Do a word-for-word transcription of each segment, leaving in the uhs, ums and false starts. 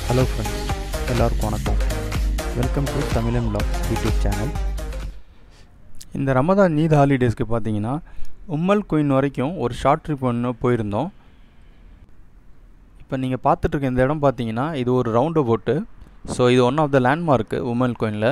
Hello friends, எல்லாருக்கும் வணக்கம். Welcome to Tamizhan vlog YouTube channel. இந்த ரமதான் ஈத் ஹாலிடேஸ்க்கு பார்த்தீங்கன்னா உம்மல் குயின் வரைக்கும் ஒரு ஷார்ட் ட்ரிப் ஒன்று போயிருந்தோம். இப்போ நீங்கள் பார்த்துட்ருக்க இந்த இடம் பார்த்தீங்கன்னா இது ஒரு ரவுண்ட் அபவுட்டு. ஸோ இது ஒன் ஆஃப் த லேண்ட்மார்க்கு உம்மல் குயினில்.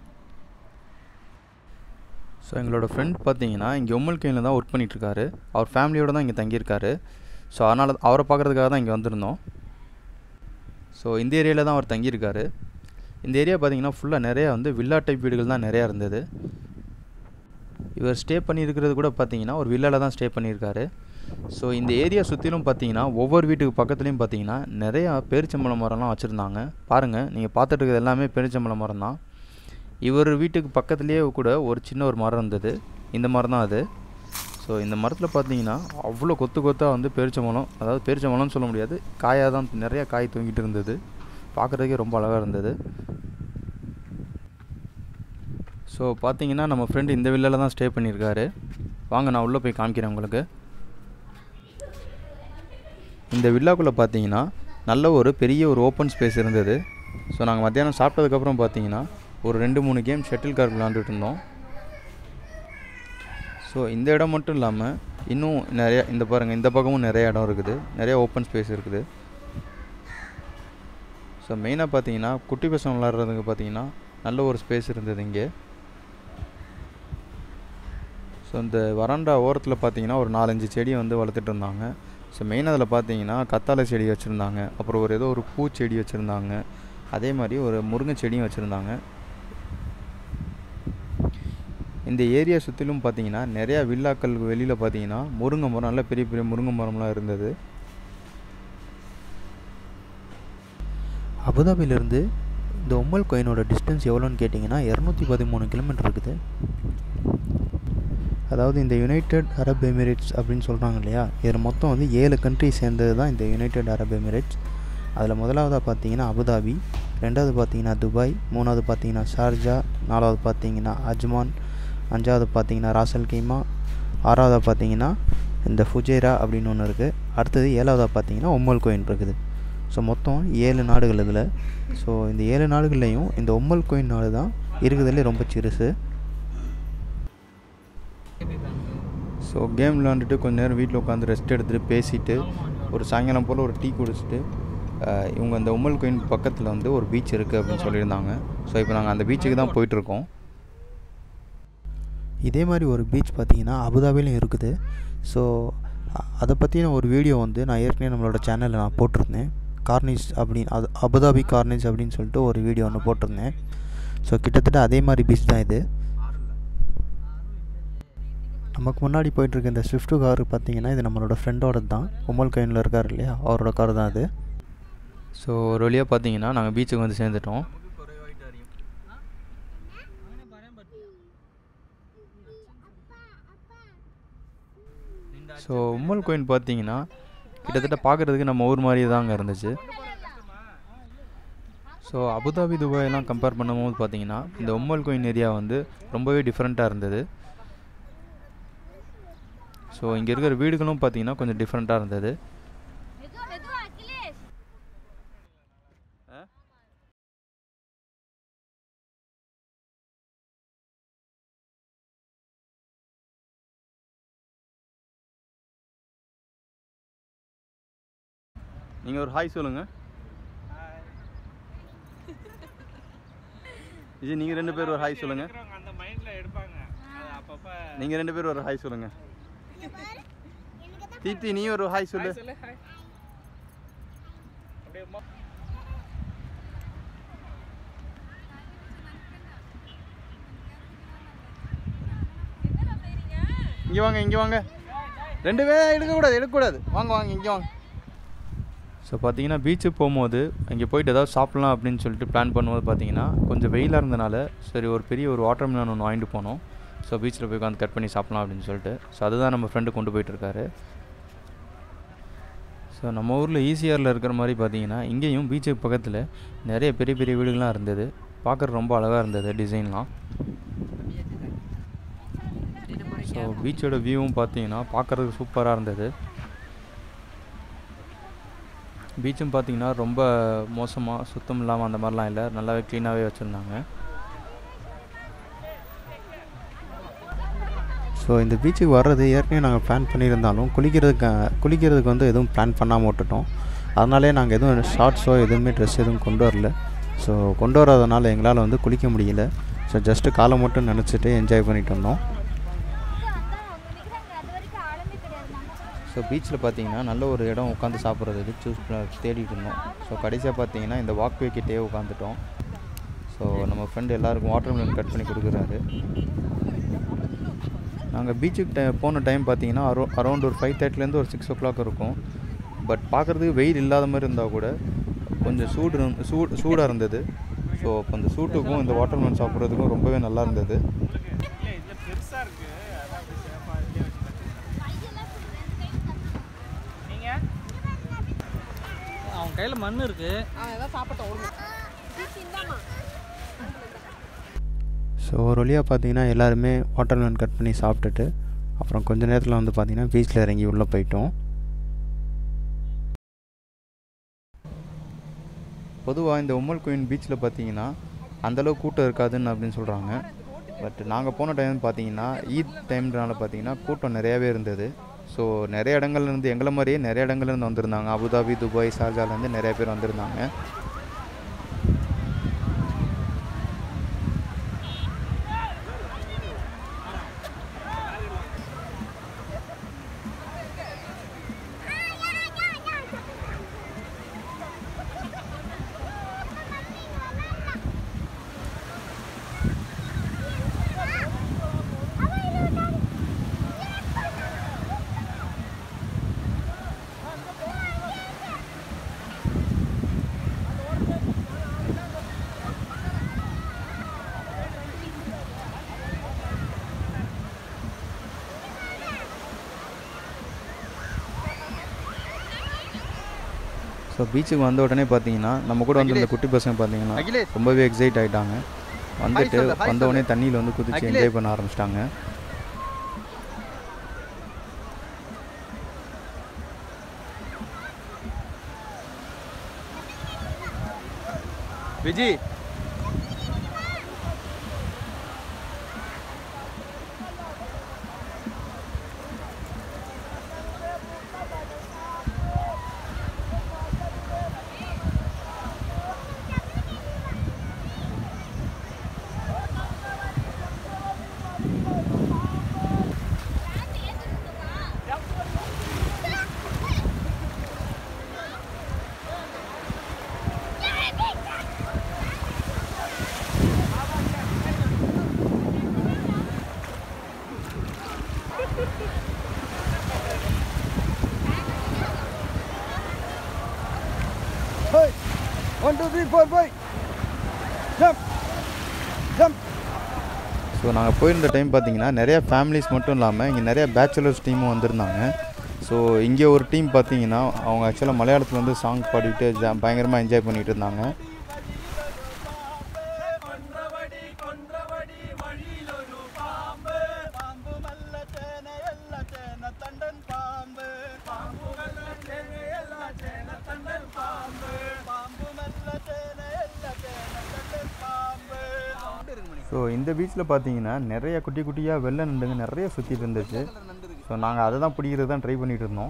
ஸோ எங்களோட ஃப்ரெண்ட் பார்த்தீங்கன்னா இங்கே உம்மல் குயினில் தான் ஒர்க் பண்ணிகிட்ருக்காரு. அவர் ஃபேமிலியோடு தான் இங்கே தங்கியிருக்காரு. ஸோ அதனால் அவரை பார்க்குறதுக்காக தான் இங்கே வந்திருந்தோம். ஸோ இந்த ஏரியாவில் தான் அவர் தங்கியிருக்காரு. இந்த ஏரியா பார்த்திங்கன்னா ஃபுல்லாக நிறையா வந்து வில்லா டைப் வீடுகள் தான் நிறையா இருந்தது. இவர் ஸ்டே பண்ணியிருக்கிறது கூட பார்த்திங்கன்னா ஒரு வில்லாவில் தான் ஸ்டே பண்ணியிருக்காரு. ஸோ இந்த ஏரியா சுற்றிலும் பார்த்திங்கன்னா ஒவ்வொரு வீட்டுக்கு பக்கத்துலேயும் பார்த்திங்கன்னா நிறையா பேரிச்சம்பழம் மரம்லாம் வச்சுருந்தாங்க. பாருங்கள், நீங்கள் பார்த்துட்டு இருக்கிறது எல்லாமே பேரிச்சம்பழம் மரம் தான். இவர் வீட்டுக்கு பக்கத்துலேயே கூட ஒரு சின்ன ஒரு மரம் இருந்தது. இந்த மரம் தான் அது. ஸோ இந்த மரத்தில் பார்த்தீங்கன்னா அவ்வளோ கொத்து கொத்தாக வந்து பேரிச்சம்பழம், அதாவது பேரிச்சம்பழம்னு சொல்ல முடியாது, காயாக தான் நிறையா காய் தூங்கிட்டு இருந்தது. பார்க்குறதுக்கே ரொம்ப அழகாக இருந்தது. ஸோ பார்த்தீங்கன்னா நம்ம ஃப்ரெண்டு இந்த வில்லாவில் தான் ஸ்டே பண்ணியிருக்காரு. வாங்க நான் உள்ளே போய் காமிக்கிறேன் உங்களுக்கு. இந்த வில்லாக்குள்ளே பார்த்தீங்கன்னா நல்ல ஒரு பெரிய ஒரு ஓப்பன் ஸ்பேஸ் இருந்தது. ஸோ நாங்கள் மத்தியானம் சாப்பிட்டதுக்கப்புறம் பார்த்தீங்கன்னா ஒரு ரெண்டு மூணு கேம் ஷட்டில் கார்க் விளாண்டுட்டு இருந்தோம். ஸோ இந்த இடம் மட்டும் இல்லாமல் இன்னும் நிறையா, இந்த பாருங்கள், இந்த பக்கமும் நிறைய இடம் இருக்குது, நிறையா ஓப்பன் ஸ்பேஸ் இருக்குது. ஸோ மெயினாக பார்த்தீங்கன்னா குட்டி பசங்க விளாட்றதுக்கு பார்த்தீங்கன்னா நல்ல ஒரு ஸ்பேஸ் இருந்தது இங்கே. ஸோ இந்த வராண்டா ஓரத்தில் பார்த்தீங்கன்னா ஒரு நாலஞ்சு செடியை வந்து வளர்த்துட்டு இருந்தாங்க. ஸோ மெயின் அதில் பார்த்தீங்கன்னா கத்தாழை செடி வச்சுருந்தாங்க, அப்புறம் ஒரு ஏதோ ஒரு பூச்செடி வச்சுருந்தாங்க, அதே மாதிரி ஒரு முருங்கை செடியும் வச்சுருந்தாங்க. இந்த ஏரியா சுற்றிலும் பார்த்தீங்கன்னா நிறையா வில்லாக்கள் வெளியில் பார்த்தீங்கன்னா முருங்கை மரம், நல்ல பெரிய பெரிய முருங்கை மரம்லாம் இருந்தது. அபுதாபியிலேருந்து இந்த உம்மல் குயினோட டிஸ்டன்ஸ் எவ்வளோன்னு கேட்டிங்கன்னா இரநூத்தி பதிமூணு கிலோமீட்டர் இருக்குது. அதாவது இந்த யுனைடெட் அரப் எமிரேட்ஸ் அப்படின்னு சொல்கிறாங்க இல்லையா, இதில் மொத்தம் வந்து ஏழு கண்ட்ரி சேர்ந்தது தான் இந்த யுனைடெட் அரப் எமிரேட்ஸ். அதில் முதலாவதாக பார்த்தீங்கன்னா அபுதாபி, ரெண்டாவது பார்த்தீங்கன்னா துபாய், மூணாவது பார்த்தீங்கன்னா ஷார்ஜா, நாலாவது பார்த்தீங்கன்னா அஜ்மான், அஞ்சாவது பார்த்தீங்கன்னா ராசல் கைமா, ஆறாவதாக பார்த்தீங்கன்னா இந்த ஃபுஜேரா அப்படின்னு ஒன்று இருக்குது. அடுத்தது ஏழாவதாக பார்த்தீங்கன்னா உம்மல் குயின் இருக்குது. ஸோ மொத்தம் ஏழு நாடுகள் இதில். ஸோ இந்த ஏழு நாடுகள்லேயும் இந்த உம்மல் குயின் நாடு தான் இருக்கிறதுலே ரொம்ப சிறுசு. ஸோ கேம் விளாண்டுட்டு கொஞ்ச நேரம் வீட்டில் உட்காந்து ரெஸ்ட் எடுத்துகிட்டு பேசிவிட்டு ஒரு சாயங்காலம் போல் ஒரு டீ குடிச்சிட்டு இவங்க அந்த உம்மல் குயின் பக்கத்தில் வந்து ஒரு பீச் இருக்குது அப்படின்னு சொல்லியிருந்தாங்க. ஸோ இப்போ நாங்கள் அந்த பீச்சுக்கு தான் போயிட்டுருக்கோம். இதே மாதிரி ஒரு பீச் பார்த்திங்கன்னா அபுதாபிலையும் இருக்குது. ஸோ அதை பற்றின ஒரு வீடியோ வந்து நான் ஏற்கனவே நம்மளோட சேனலில் நான் போட்டிருந்தேன். கார்னிஷ் அப்படின்னு, அது அபுதாபி கார்னிஷ் அப்படின்னு சொல்லிட்டு ஒரு வீடியோ ஒன்று போட்டிருந்தேன். ஸோ கிட்டத்தட்ட அதே மாதிரி பீச் தான் இது. நமக்கு முன்னாடி போயிட்டுருக்க இந்த ஸ்விஃப்ட் கார் பார்த்திங்கன்னா இது நம்மளோட ஃப்ரெண்டோட தான், உம்மல் குயினில் இருக்கார் இல்லையா, அவரோட கார் தான் அது. ஸோ ஒரு வழியாக பார்த்தீங்கன்னா நாங்கள் பீச்சுக்கு வந்து சேர்ந்துட்டோம். ஸோ உம்மல் குயின் பார்த்தீங்கன்னா கிட்டத்தட்ட பார்க்குறதுக்கு நம்ம ஊர் மாதிரியே தாங்க இருந்துச்சு. ஸோ அபுதாபி துபாயெல்லாம் கம்பேர் பண்ணும்போது பார்த்தீங்கன்னா இந்த உம்மல் குயின் ஏரியா வந்து ரொம்பவே டிஃப்ரெண்ட்டாக இருந்தது. ஸோ இங்கே இருக்கிற வீடுகளும் பார்த்தீங்கன்னா கொஞ்சம் டிஃப்ரெண்ட்டாக இருந்தது. நீங்கள் ஒரு ஹாய் சொல்லுங்கள். இது நீங்கள் ரெண்டு பேர் ஒரு ஹாய் சொல்லுங்கள். நீங்கள் ரெண்டு பேர் ஒரு ஹாய் சொல்லுங்கள். தீப்தி நீ ஒரு ஹாய் சொல்லு. இங்கே வாங்க, இங்கே வாங்க. ரெண்டு பேரும் எடுக்கக்கூடாது, எடுக்கக்கூடாது. வாங்க வாங்க, இங்கே வாங்க. ஸோ பார்த்தீங்கன்னா பீச்சுக்கு போகும்போது இங்கே போயிட்டு ஏதாவது சாப்பிட்லாம் அப்படின்னு சொல்லிட்டு பிளான் பண்ணும்போது பார்த்தீங்கன்னா கொஞ்சம் வெயிலாக இருந்தனால சரி ஒரு பெரிய ஒரு வாட்டர் மிலான் ஒன்று வாங்கிட்டு போனோம். ஸோ பீச்சில் போய் உட்காந்து கட் பண்ணி சாப்பிட்லாம் அப்படின்னு சொல்லிட்டு. ஸோ அதுதான் நம்ம ஃப்ரெண்டு கொண்டு போயிட்டுருக்காரு. ஸோ நம்ம ஊரில் ஈசிஆரில் இருக்கிற மாதிரி பார்த்தீங்கன்னா இங்கேயும் பீச்சுக்கு பக்கத்தில் நிறைய பெரிய பெரிய வீடுகள்லாம் இருந்தது. பார்க்குறது ரொம்ப அழகாக இருந்தது டிசைன்லாம். ஸோ பீச்சோட வியூவும் பார்த்தீங்கன்னா பார்க்குறதுக்கு சூப்பராக இருந்தது. பீச்சும் பார்த்தீங்கன்னா ரொம்ப மோசமாக சுத்தம் இல்லாமல் அந்த மாதிரிலாம் இல்லை, நல்லாவே க்ளீனாகவே வச்சுருந்தாங்க. ஸோ இந்த பீச்சுக்கு வர்றது ஏற்கனவே நாங்கள் பிளான் பண்ணியிருந்தாலும் குளிக்கிறதுக்கு குளிக்கிறதுக்கு வந்து எதுவும் பிளான் பண்ணாமல் விட்டுட்டோம். அதனாலே நாங்கள் எதுவும் ஷார்ட்ஸோ எதுவுமே ட்ரெஸ் எதுவும் கொண்டு வரல. ஸோ கொண்டு வராதனால எங்களால் வந்து குளிக்க முடியல. ஸோ ஜஸ்ட்டு காலை மட்டும் நினச்சிட்டு என்ஜாய் பண்ணிட்டு வந்தோம். ஸோ பீச்சில் பார்த்தீங்கன்னா நல்ல ஒரு இடம் உட்காந்து சாப்பிட்றதுக்கு சூஸ் தேடிட்டு இருந்தோம். ஸோ கடைசியாக பார்த்தீங்கன்னா இந்த வாக்வே கிட்டே உட்காந்துட்டோம். ஸோ நம்ம ஃப்ரெண்டு எல்லாருக்கும் வாட்டர் மெலன் கட் பண்ணி கொடுக்குறாரு. நாங்கள் பீச்சுக்கு டை போன டைம் பார்த்தீங்கன்னா அரௌ அரௌண்ட் ஒரு ஃபைவ் தேர்ட்டிலேருந்து ஒரு சிக்ஸ் ஓ கிளாக் இருக்கும். பட் பார்க்குறதுக்கு வெயில் இல்லாத மாதிரி இருந்தால் கூட கொஞ்சம் சூடு இருந்து- சூடு சூடாக இருந்தது. ஸோ அப்போ அந்த சூட்டுக்கும் இந்த வாட்டர் மெலன் சாப்பிட்றதுக்கும் ரொம்பவே நல்லா இருந்தது. அவன் கையில் மண் இருக்கு. ஸோ ஒரு வழியாக பார்த்தீங்கன்னா எல்லாருமே வாட்டர் மெலன் கட் பண்ணி சாப்பிட்டுட்டு அப்புறம் கொஞ்ச நேரத்தில் வந்து பார்த்திங்கன்னா பீச்சில் இறங்கி உள்ளே போயிட்டோம். பொதுவாக இந்த உம்மல் குயின் பீச்சில் பார்த்தீங்கன்னா அந்தளவுக்கு கூட்டம் இருக்காதுன்னு அப்படின்னு சொல்கிறாங்க. பட் நாங்கள் போன டைம் பார்த்தீங்கன்னா ஈத் டைம்ன்றனால பார்த்தீங்கன்னா கூட்டம் நிறையாவே இருந்தது. ஸோ நிறைய இடங்கள்லேருந்து எங்களை மாதிரியே நிறைய இடங்கள்லேருந்து வந்திருந்தாங்க. அபுதாபி, துபாய், ஷார்ஜாலேருந்து நிறைய பேர் வந்திருந்தாங்க. ஸோ பீச்சுக்கு வந்த உடனே பார்த்தீங்கன்னா நம்ம கூட வந்து இந்த குட்டி பசங்க பார்த்தீங்கன்னா ரொம்பவே எக்ஸைட் ஆகிட்டாங்க. வந்துட்டு வந்த உடனே தண்ணியில் வந்து குதிச்சு என்ஜாய் பண்ண ஆரம்பிச்சிட்டாங்க. Viji One, two, three, four, five. Jump. Jump. So நாங்கள் போயிருந்த டைம் பார்த்தீங்கன்னா நிறையா ஃபேமிலிஸ் மட்டும் இல்லாமல் இங்கே நிறையா பேச்சுலர்ஸ் டீமும் வந்திருந்தாங்க. ஸோ இங்கே ஒரு டீம் பார்த்தீங்கன்னா அவங்க ஆக்சுவலாக மலையாளத்தில் வந்து சாங் பாடிட்டு ஜா பயங்கரமாக என்ஜாய் பண்ணிகிட்டு இருந்தாங்க. ஸோ இந்த பீச்சில் பார்த்தீங்கன்னா நிறைய குட்டி குட்டியாக வெள்ளை நண்டுங்க நிறைய சுற்றிட்டு இருந்துச்சு. ஸோ நாங்கள் அதை தான் பிடிக்கிறது தான் ட்ரை பண்ணிகிட்டு இருந்தோம்.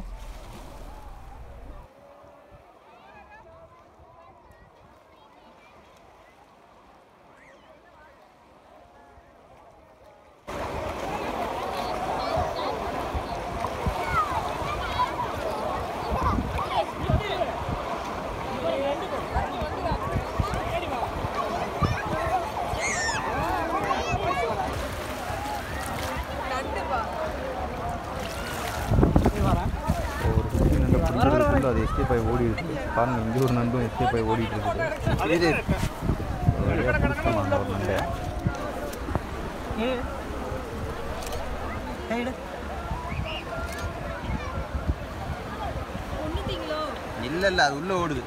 ஒரு குட்டி நண்டை பிடிக்கிறதுக்குள்ள அது எஸ்கேப் ஆகி ஓடி இருக்குது. பாருங்கள், இங்கே ஒரு நண்டும் எஸ்கேப் ஆகி ஓடிட்டு இருக்குது. நிறையா பிடிச்சோம் அந்த ஒரு நண்டை. இல்லை இல்லை அது உள்ளே ஓடுது.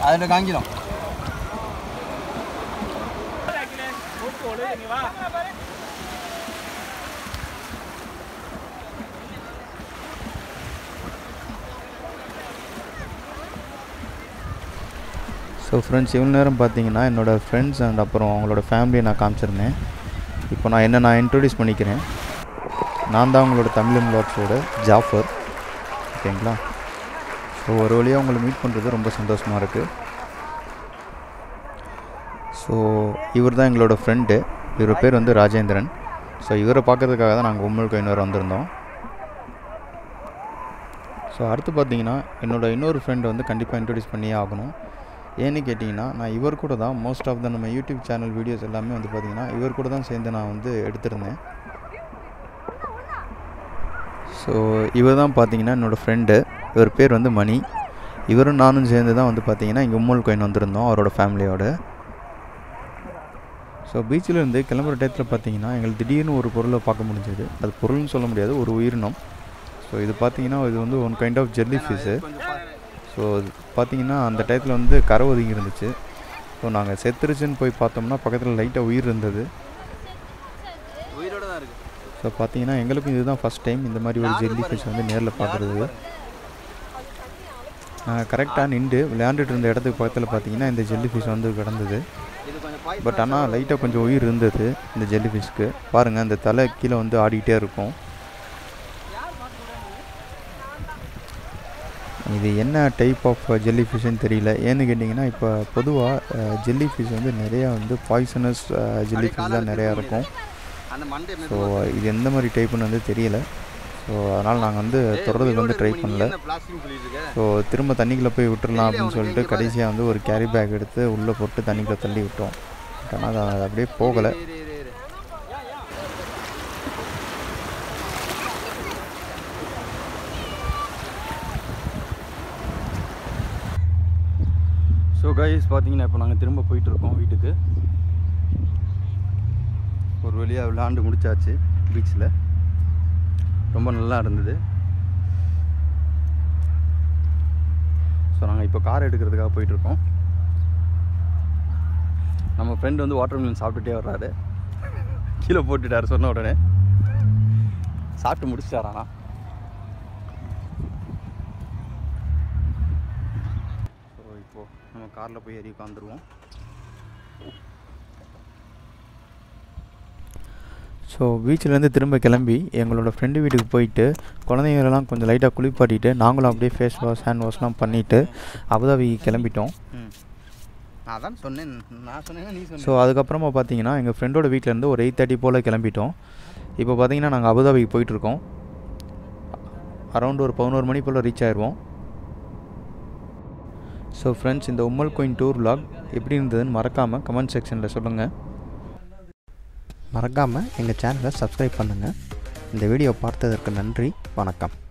அதில் காங்கிடும். ஸோ ஃப்ரெண்ட்ஸ், இவ்வளோ நேரம் பார்த்தீங்கன்னா என்னோடய ஃப்ரெண்ட்ஸ் அண்ட் அப்புறம் அவங்களோட ஃபேமிலியை நான் காமிச்சிருந்தேன். இப்போ நான் என்ன நான் இன்ட்ரடியூஸ் பண்ணிக்கிறேன். நான் தான் உங்களோட தமிழ் வ்ளாக்ஸோட ஜாஃபர். ஓகேங்களா? ஸோ ஒரு வழியாக உங்களை மீட் பண்ணுறது ரொம்ப சந்தோஷமாக இருக்குது. ஸோ இவர் தான் எங்களோட ஃப்ரெண்டு. இவர் பேர் வந்து ராஜேந்திரன். ஸோ இவரை பார்க்கறதுக்காக தான் நாங்கள் உம்மல் கோயின் வந்திருந்தோம். ஸோ அடுத்து பார்த்தீங்கன்னா என்னோடய இன்னொரு ஃப்ரெண்டை வந்து கண்டிப்பாக இன்ட்ரடியூஸ் பண்ணியே ஆகணும். ஏன்னு கேட்டிங்கன்னா, நான் இவர் கூட தான் மோஸ்ட் ஆஃப் த நம்ம யூடியூப் சேனல் வீடியோஸ் எல்லாமே வந்து பார்த்திங்கன்னா இவர் கூட தான் சேர்ந்து நான் வந்து எடுத்திருந்தேன். ஸோ இவர் தான் பார்த்தீங்கன்னா என்னோடய ஃப்ரெண்டு. இவர் பேர் வந்து மணி. இவரும் நானும் சேர்ந்து தான் வந்து பார்த்திங்கன்னா இங்கே உம்மல் கோயின் வந்திருந்தோம் அவரோட ஃபேமிலியோட. ஸோ பீச்சில் இருந்து கிளம்புற டயத்தில் பார்த்தீங்கன்னா எங்களுக்கு திடீர்னு ஒரு பொருளை பார்க்க முடிஞ்சது. அது பொருள்னு சொல்ல முடியாது, ஒரு உயிரினம். ஸோ இது பார்த்திங்கன்னா இது வந்து one kind of jelly fish. So பார்த்திங்கன்னா அந்த டயத்தில் வந்து கரை ஒதுங்கி இருந்துச்சு. ஸோ நாங்கள் செத்துருச்சுன்னு போய் பார்த்தோம்னா பக்கத்தில் லைட்டாக உயிர் இருந்தது. உயிரோட தான் இருக்குது. ஸோ பார்த்தீங்கன்னா எங்களுக்கும் இதுதான் ஃபஸ்ட் டைம் இந்த மாதிரி ஒரு ஜெல்லி ஃபிஷ் வந்து நேரில் பார்க்குறது. நாங்கள் கரெக்டாக நின்று விளையாண்டுட்டு இருந்த இடத்துக்கு பக்கத்தில் பார்த்தீங்கன்னா இந்த ஜெல்லி ஃபிஷ் வந்து கிடந்தது. பட் ஆனால் லைட்டாக கொஞ்சம் உயிர் இருந்தது இந்த ஜெல்லி ஃபிஷ்க்கு. பாருங்கள், அந்த தலை கீழே வந்து ஆடிக்கிட்டே இருக்கும். இது என்ன டைப் ஆஃப் ஜெல்லி ஃபிஷ்ஷுன்னு தெரியல. ஏன்னு கேட்டிங்கன்னா இப்போ பொதுவாக ஜெல்லி ஃபிஷ் வந்து நிறையா வந்து பாய்சனஸ் ஜெல்லி ஃபிஷ்லாம் நிறையா இருக்கும். ஸோ இது எந்த மாதிரி டைப்புன்னு வந்து தெரியல. ஸோ அதனால் நாங்கள் வந்து தொடர்றதுக்கு வந்து ட்ரை பண்ணல. ஸோ திரும்ப தண்ணிக்குள்ளே போய் விட்டுடலாம் அப்படின்னு சொல்லிட்டு கடைசியாக வந்து ஒரு கேரி பேக் எடுத்து உள்ளே போட்டு தண்ணிக்குள்ளே தள்ளி விட்டோம். ஆனால் அது அப்படியே போகலை. ஸோ கைஸ் பார்த்தீங்கன்னா இப்போ நாங்கள் திரும்ப போயிட்டுருக்கோம் வீட்டுக்கு. ஒரு வழியாக விளையாண்டு முடிச்சாச்சு பீச்சில். ரொம்ப நல்லா இருந்தது. ஸோ நாங்கள் இப்போ கார் எடுக்கிறதுக்காக போயிட்டுருக்கோம். நம்ம ஃப்ரெண்டு வந்து வாட்டர் மிலன் சாப்பிட்டுட்டே வர்றாரு. கீழே போட்டுட்டார் சொன்ன உடனே. சாப்பிட்டு முடிச்சிட்டாராண்ணா. ஸோ இப்போது நம்ம காரில் போய் ஏறி உட்காந்துருவோம். ஸோ பீச்சிலேருந்து திரும்ப கிளம்பி எங்களோட ஃப்ரெண்டு வீட்டுக்கு போயிட்டு குழந்தைங்களெல்லாம் கொஞ்சம் லைட்டாக குளிப்பாட்டிட்டு நாங்களும் அப்படியே ஃபேஸ் வாஷ் ஹேண்ட் வாஷ்லாம் பண்ணிவிட்டு அபுதாபி கிளம்பிட்டோம். அதான் சொன்னேன் நான் சொன்னேன் நீ சொன்ன. ஸோ அதுக்கப்புறமா பார்த்தீங்கன்னா எங்கள் ஃப்ரெண்டோட வீட்டிலேருந்து ஒரு எயிட் தேர்ட்டி போல் கிளம்பிட்டோம். இப்போ பார்த்தீங்கன்னா நாங்கள் அபுதாபிக்கு போயிட்டுருக்கோம். அரௌண்ட் ஒரு பதினோரு மணி போல் ரீச் ஆயிடுவோம். ஸோ ஃப்ரெண்ட்ஸ், இந்த உம்மல் கோயின் டூர் vlog எப்படி இருந்ததுன்னு மறக்காமல் கமெண்ட் செக்ஷனில் சொல்லுங்கள். மறக்காமல் எங்கள் சேனலை சப்ஸ்கிரைப் பண்ணுங்கள். இந்த வீடியோ பார்த்ததற்கு நன்றி. வணக்கம்.